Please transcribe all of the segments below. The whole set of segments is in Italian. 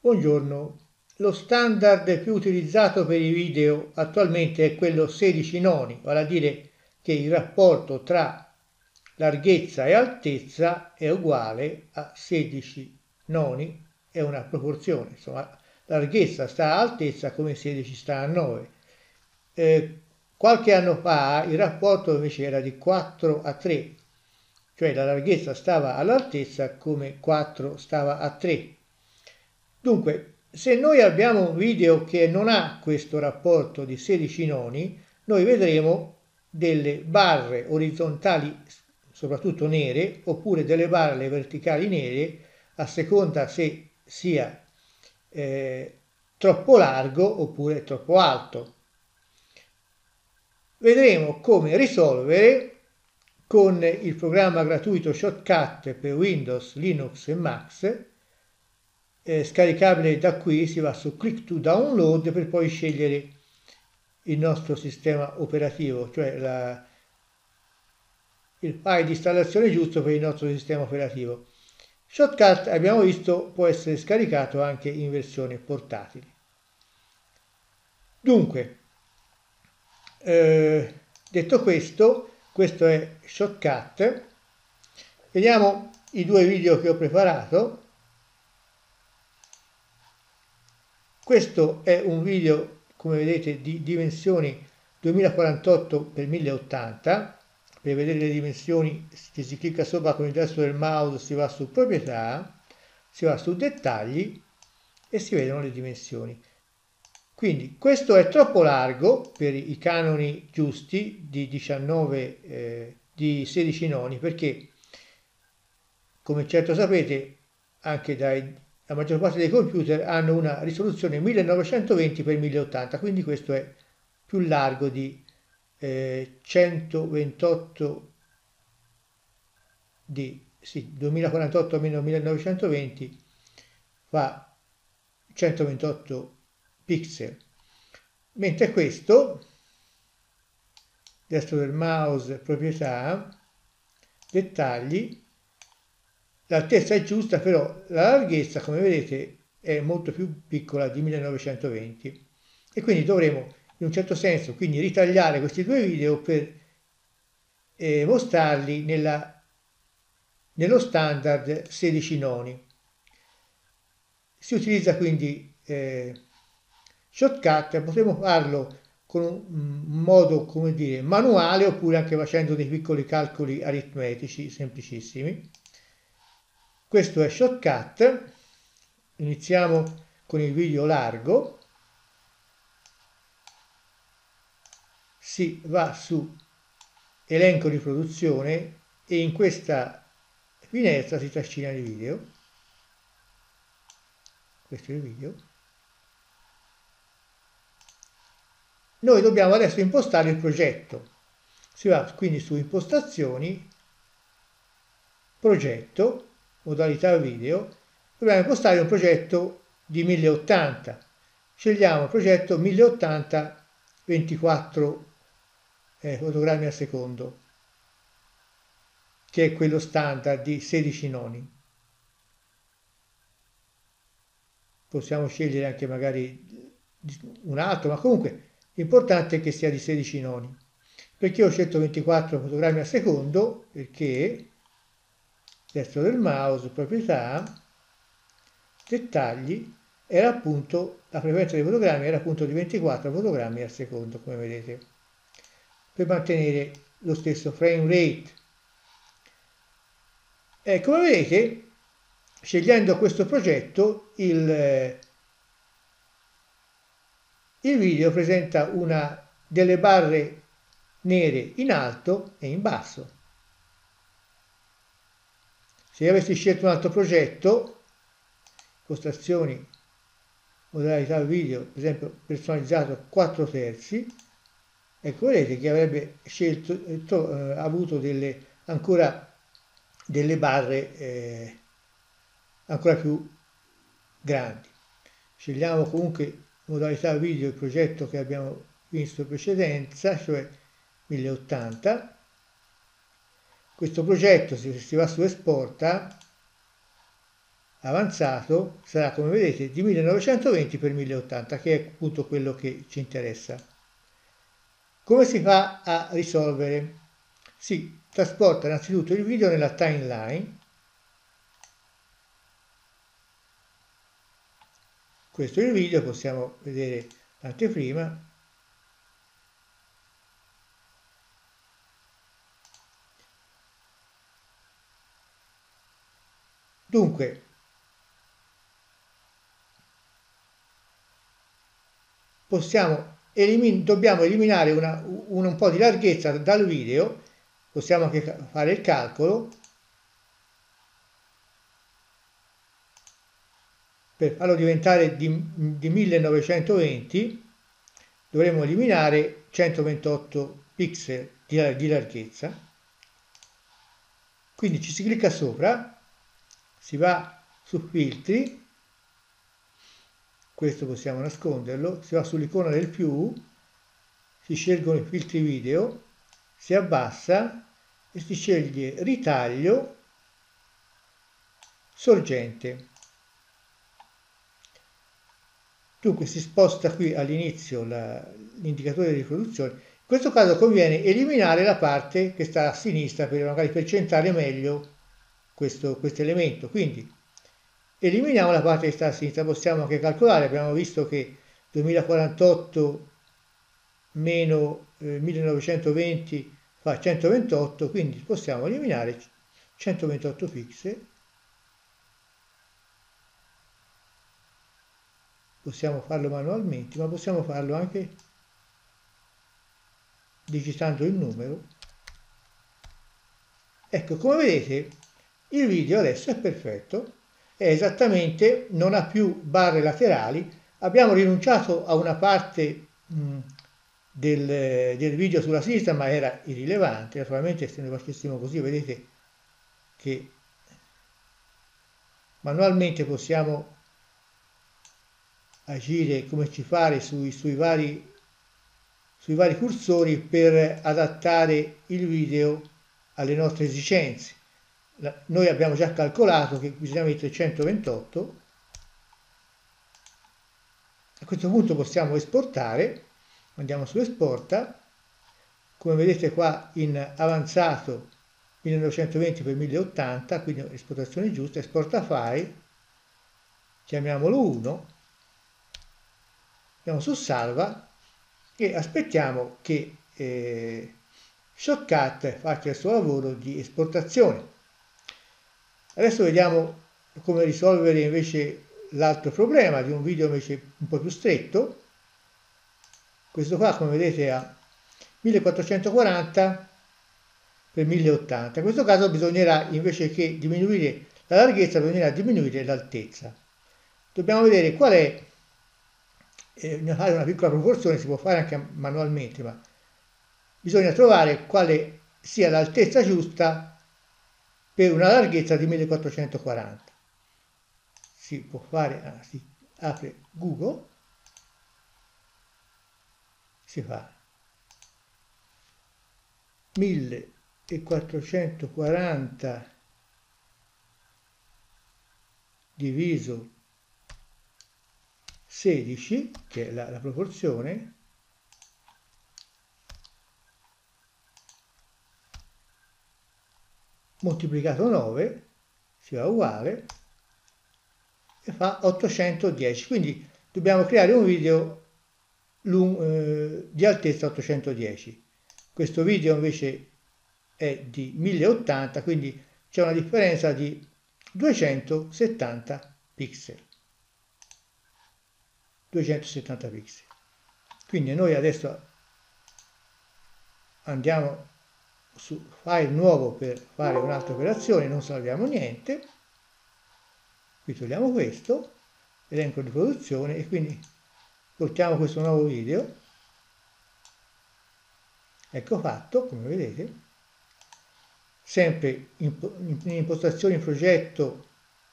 Buongiorno, lo standard più utilizzato per i video attualmente è quello 16 noni, vale a dire che il rapporto tra larghezza e altezza è uguale a 16 noni, è una proporzione, insomma, la larghezza sta a altezza come 16 sta a 9. Qualche anno fa il rapporto invece era di 4 a 3, cioè la larghezza stava all'altezza come 4 stava a 3. Dunque, se noi abbiamo un video che non ha questo rapporto di 16 noni, noi vedremo delle barre orizzontali, soprattutto nere, oppure delle barre verticali nere, a seconda se sia troppo largo oppure troppo alto. Vedremo come risolvere con il programma gratuito Shotcut per Windows, Linux e Mac. Scaricabile da qui, si va su Click to Download per poi scegliere il nostro sistema operativo, cioè il file di installazione giusto per il nostro sistema operativo. Shotcut, abbiamo visto, può essere scaricato anche in versione portatile. Dunque, detto questo, questo è Shotcut. Vediamo i due video che ho preparato. Questo è un video, come vedete, di dimensioni 2048 x 1080. Per vedere le dimensioni, se si clicca sopra con il tasto del mouse, si va su proprietà, si va su dettagli e si vedono le dimensioni. Quindi questo è troppo largo per i canoni giusti di 16 noni, perché, come certo sapete, anche la maggior parte dei computer hanno una risoluzione 1920 x 1080, quindi questo è più largo di 128 2048 meno 1920 fa 128 pixel, mentre questo, destro del mouse, proprietà, dettagli, l'altezza è giusta, però la larghezza, come vedete, è molto più piccola di 1920 e quindi dovremo in un certo senso quindi ritagliare questi due video per mostrarli nello standard 16 noni. Si utilizza quindi Shotcut, potremo farlo con un modo, come dire, manuale, oppure anche facendo dei piccoli calcoli aritmetici semplicissimi. Questo è Shotcut. Iniziamo con il video largo. Si va su elenco di produzione e in questa finestra si trascina il video. Questo è il video. Noi dobbiamo adesso impostare il progetto. Si va quindi su impostazioni, progetto, modalità video. Dobbiamo impostare un progetto di 1080. Scegliamo il progetto 1080 24 fotogrammi al secondo, che è quello standard di 16 noni. Possiamo scegliere anche magari un altro, ma comunque l'importante è che sia di 16 noni. Perché ho scelto 24 fotogrammi al secondo? Perché destro del mouse, proprietà, dettagli, era appunto, la frequenza dei fotogrammi era appunto di 24 fotogrammi al secondo, come vedete, per mantenere lo stesso frame rate. Come vedete, scegliendo questo progetto, il video presenta delle barre nere in alto e in basso. Se io avessi scelto un altro progetto, impostazioni, modalità video, per esempio personalizzato 4 terzi, ecco, vedete che avrebbe avuto ancora delle barre ancora più grandi. Scegliamo comunque modalità video il progetto che abbiamo visto in precedenza, cioè 1080. Questo progetto, se si va su esporta, avanzato sarà, come vedete, di 1920 x 1080, che è appunto quello che ci interessa. Come si fa a risolvere? Si trasporta innanzitutto il video nella timeline. Questo è il video, possiamo vedere l'anteprima. Dunque, dobbiamo eliminare un po' di larghezza dal video, possiamo anche fare il calcolo. Per farlo diventare di 1920 dovremo eliminare 128 pixel di larghezza. Quindi ci si clicca sopra, si va su filtri, questo possiamo nasconderlo, si va sull'icona del più, si scelgono i filtri video, si abbassa e si sceglie ritaglio sorgente. Dunque si sposta qui all'inizio l'indicatore di riproduzione. In questo caso conviene eliminare la parte che sta a sinistra magari per centrare meglio questo elemento. Quindi eliminiamo la parte che sta a sinistra, possiamo anche calcolare, abbiamo visto che 2048 meno 1920 fa 128, quindi possiamo eliminare 128 pixel. Possiamo farlo manualmente, ma possiamo farlo anche digitando il numero. Ecco, come vedete, il video adesso è perfetto, è esattamente, non ha più barre laterali, abbiamo rinunciato a una parte del video sulla sinistra, ma era irrilevante. Naturalmente se noi facessimo così, vedete che manualmente possiamo agire come ci pare sui vari cursori per adattare il video alle nostre esigenze. Noi abbiamo già calcolato che bisogna mettere 128. A questo punto possiamo esportare, andiamo su esporta, come vedete qua in avanzato 1920 x 1080, quindi esportazione giusta, esporta file, chiamiamolo 1, andiamo su salva e aspettiamo che Shotcut faccia il suo lavoro di esportazione. Adesso vediamo come risolvere invece l'altro problema di un video invece un po' più stretto. Questo qua, come vedete, ha 1440 x 1080. In questo caso bisognerà, invece che diminuire la larghezza, bisognerà diminuire l'altezza. Dobbiamo vedere qual è, fare una piccola proporzione, si può fare anche manualmente, ma bisogna trovare quale sia l'altezza giusta per una larghezza di 1440. Si può fare, si apre Google, si fa 1440 diviso 16, che è la proporzione, moltiplicato 9, si va uguale, e fa 810. Quindi dobbiamo creare un video di altezza 810. Questo video invece è di 1080, quindi c'è una differenza di 270 pixel. 270 pixel. Quindi noi adesso andiamo su file nuovo per fare un'altra operazione, non salviamo niente, qui togliamo questo, elenco di produzione, e quindi portiamo questo nuovo video, ecco fatto, come vedete, sempre in impostazioni progetto,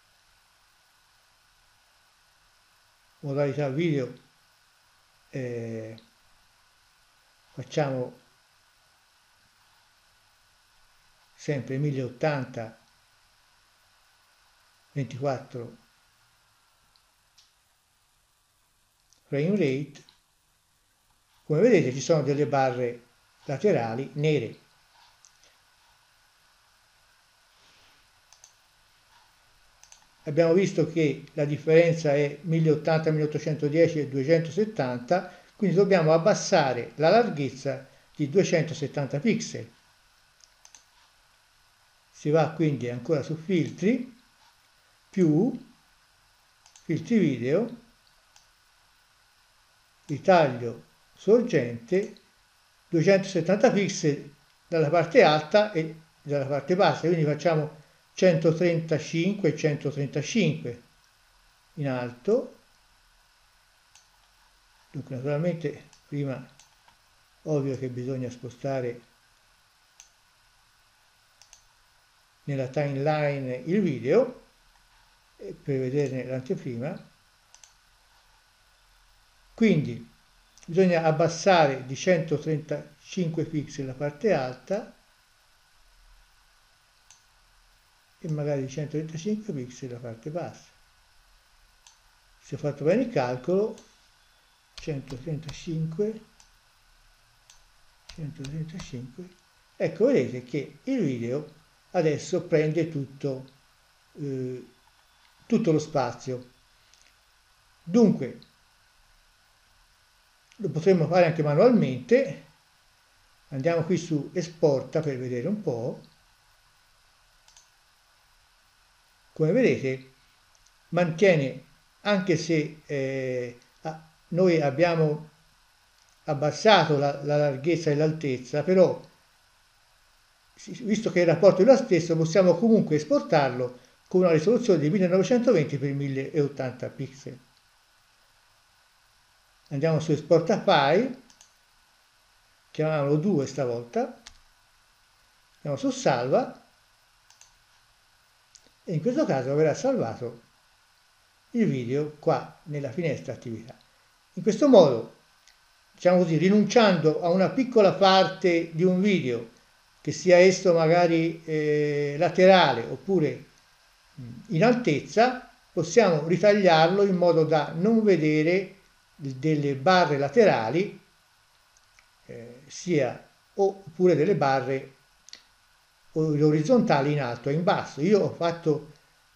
modalità video, facciamo sempre 1080 24 frame rate, come vedete ci sono delle barre laterali nere. Abbiamo visto che la differenza è 1080, 1810 e 270, quindi dobbiamo abbassare la larghezza di 270 pixel. Si va quindi ancora su filtri, più filtri video, ritaglio sorgente, 270 pixel dalla parte alta e dalla parte bassa, quindi facciamo 135 e 135 in alto. Dunque naturalmente prima ovvio che bisogna spostare nella timeline il video per vederne l'anteprima, quindi bisogna abbassare di 135 pixel la parte alta e magari di 135 pixel la parte bassa. Se ho fatto bene il calcolo, 135, ecco, vedete che il video adesso prende tutto lo spazio. Dunque lo potremmo fare anche manualmente. Andiamo qui su esporta per vedere un po'. Come vedete mantiene, anche se noi abbiamo abbassato la larghezza e l'altezza, però visto che il rapporto è lo stesso possiamo comunque esportarlo con una risoluzione di 1920 x 1080 pixel. Andiamo su esporta file, chiamiamolo 2 stavolta, andiamo su salva e in questo caso verrà salvato il video qua nella finestra attività. In questo modo, diciamo così, rinunciando a una piccola parte di un video, che sia esso magari laterale oppure in altezza, possiamo ritagliarlo in modo da non vedere delle barre laterali, oppure delle barre orizzontali in alto e in basso. Io ho fatto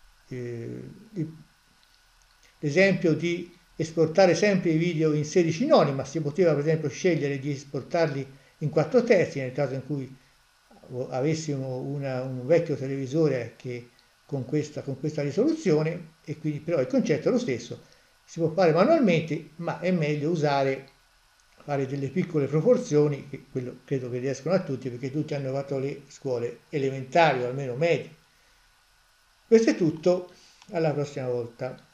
l'esempio di esportare sempre i video in 16 noni, ma si poteva per esempio scegliere di esportarli in 4/3 nel caso in cui avessimo un vecchio televisore che con questa risoluzione, e quindi però il concetto è lo stesso. Si può fare manualmente, ma è meglio fare delle piccole proporzioni, che quello credo che riescono a tutti, perché tutti hanno fatto le scuole elementari o almeno medie. Questo è tutto, alla prossima volta.